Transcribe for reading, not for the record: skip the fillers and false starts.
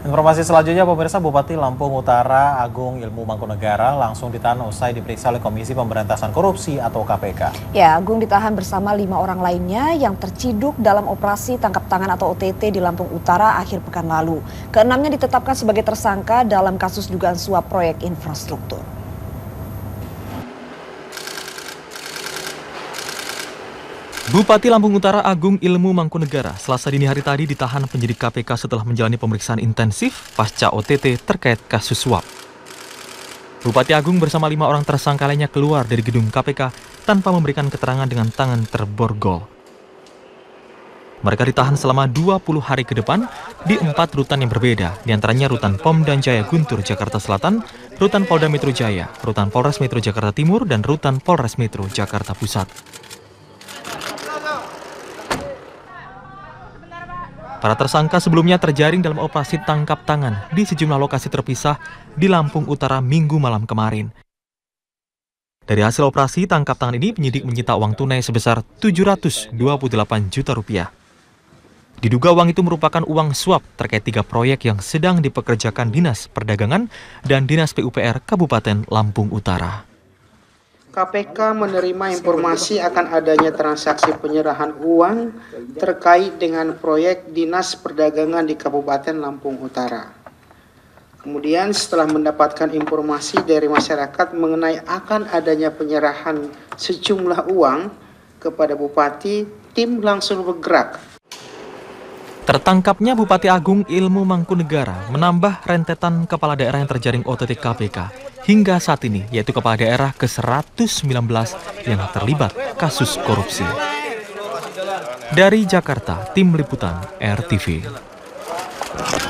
Informasi selanjutnya, pemirsa, Bupati Lampung Utara Agung Ilmu Mangkunegara langsung ditahan usai diperiksa oleh Komisi Pemberantasan Korupsi atau KPK. Ya, Agung ditahan bersama 5 orang lainnya yang terciduk dalam operasi tangkap tangan atau OTT di Lampung Utara akhir pekan lalu. Keenamnya ditetapkan sebagai tersangka dalam kasus dugaan suap proyek infrastruktur. Bupati Lampung Utara Agung Ilmu Mangkunegara Selasa dini hari tadi ditahan penyidik KPK setelah menjalani pemeriksaan intensif pasca OTT terkait kasus suap. Bupati Agung bersama 5 orang tersangka lainnya keluar dari gedung KPK tanpa memberikan keterangan dengan tangan terborgol. Mereka ditahan selama 20 hari ke depan di 4 rutan yang berbeda, diantaranya Rutan Pom dan Jaya Guntur, Jakarta Selatan, Rutan Polda Metro Jaya, Rutan Polres Metro Jakarta Timur, dan Rutan Polres Metro Jakarta Pusat. Para tersangka sebelumnya terjaring dalam operasi tangkap tangan di sejumlah lokasi terpisah di Lampung Utara Minggu malam kemarin. Dari hasil operasi tangkap tangan ini, penyidik menyita uang tunai sebesar Rp728 juta. Diduga uang itu merupakan uang suap terkait 3 proyek yang sedang dipekerjakan Dinas Perdagangan dan Dinas PUPR Kabupaten Lampung Utara. KPK menerima informasi akan adanya transaksi penyerahan uang terkait dengan proyek Dinas Perdagangan di Kabupaten Lampung Utara. Kemudian setelah mendapatkan informasi dari masyarakat mengenai akan adanya penyerahan sejumlah uang kepada Bupati, tim langsung bergerak. Tertangkapnya Bupati Agung Ilmu Mangkunegara menambah rentetan kepala daerah yang terjaring OTT KPK hingga saat ini, yaitu kepala daerah ke-119 yang terlibat kasus korupsi. Dari Jakarta, Tim Liputan RTV.